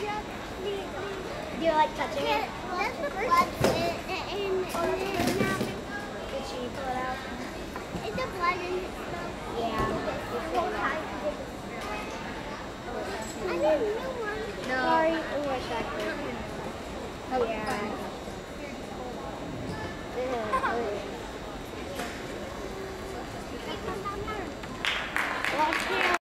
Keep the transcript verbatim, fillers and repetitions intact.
Do you like touching it? That's the blood in, in, in it now. Did she pull it out? Is the blood in it? Yeah. I need a new one. No. Sorry. Oh, I shot you. Oh, yeah.